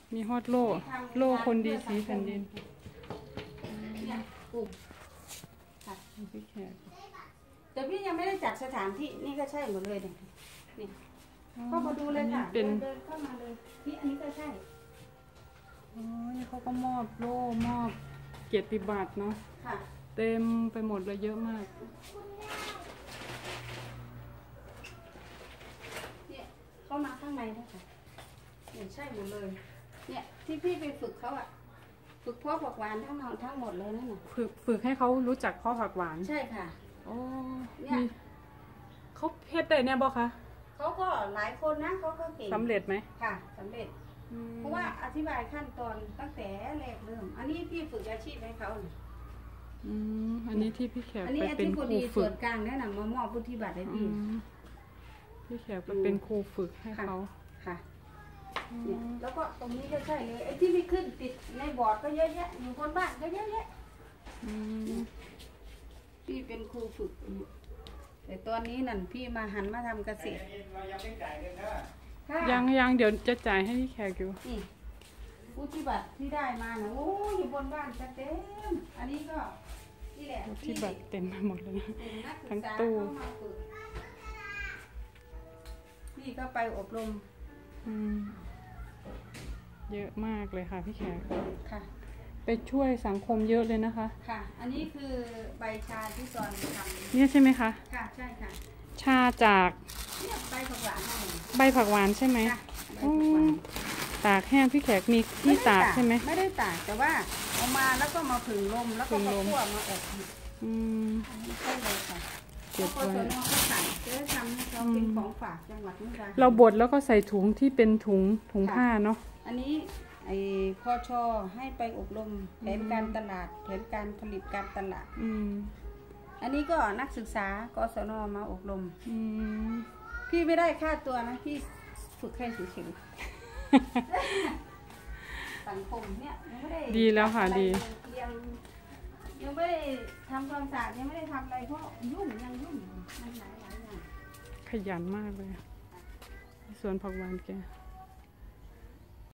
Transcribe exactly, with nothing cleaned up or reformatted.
มีฮอดโล่โล่คนดีสีแผ่นดินเนี่ยกลุ่มค่ะพี่แขกแต่พี่ยังไม่ได้จัดสถานที่นี่ก็ใช่หมดเลยเนี่ยนี่เข้ามาดูเลยค่ะเดินเดินเข้ามาเลยนี่อันนี้ก็ใช่อ๋อนี่เขาก็มอบโล่มอบเกียรติบัตรเนาะค่ะเต็มไปหมดเลยเยอะมากเนี่ยเข้ามาข้างในนะคะเนี่ยใช่หมดเลยเนี่ยที่พี่ไปฝึกเขาอะฝึกเพาะผักหวานทั้งทั้งหมดเลยนั่นน่ะฝึกฝึกให้เขารู้จักเพาะผักหวานใช่ค่ะโอ้เนี่ยเขาเฮ็ดได้เนี่ยบอคะเขาก็หลายคนนะเขาก็เก่งสำเร็จไหมค่ะสำเร็จเพราะว่าอธิบายขั้นตอนตั้งแต่แรกเริ่มอันนี้พี่ฝึกอาชีพให้เขาอืมอันนี้ที่พี่แขกไปเป็นครูฝึกส่วนกลางเนี่ยนะมามอบพุทธิบัตรให้พี่พี่แขกไปเป็นครูฝึกให้เขาค่ะเนี่ยแล้วก็ตรงนี้ก็ใช่เลยไอ้ที่พี่ขึ้นติดในบอร์ดก็เยอะแยะอยู่คนบ้านก็เยอะแยะพี่เป็นครูฝึกแต่ตอนนี้นั่นพี่มาหันมาทำเกษตรยังยังเดี๋ยวจะจ่ายให้พี่แขกอยู่นี่พุทธิบัตรที่ได้มานะโอ้ยอยู่บนบ้านจะเต็มอันนี้ก็นี่แหละพุทธิบัตรเต็มไปหมดเลยนะทั้งตู้พี่ก็ไปอบรมเยอะมากเลยค่ะพี่แขกค่ะไปช่วยสังคมเยอะเลยนะคะค่ะอันนี้คือใบชาที่ตอนทำเนี่ยใช่ไหมคะค่ะใช่ค่ะชาจากใบผักหวานใบผักหวานใช่ไหมตากแห้งพี่แขกมีที่ตากใช่ไหมไม่ได้ตากแต่ว่าเอามาแล้วก็มาผึ่งลมแล้วก็มาคั่วมาอบอืมใช่เลยค่ะเก็บไว้เขาสั่งจะได้ทำให้เขาเป็นของฝากจังหวัดมุกดาหารเราบดแล้วก็ใส่ถุงที่เป็นถุงถุงผ้าเนาะอันนี้ไอ้คอชอให้ไปอบรมแผนการตลาดแผนการผลิตการตลาดอันนี้ก็นักศึกษากศนมาอบรมพี่ไม่ได้ค่าตัวนะพี่ฝึกให้เฉยๆสังคมเนี่ยยังไม่ได้ดีแล้วค่ะดียังยังไม่ได้ทำความสะอาดยังไม่ได้ทำอะไรเพราะยุ่งยังยุ่งมันหลายหลายอย่างขยันมากเลยสวนผักหวานแก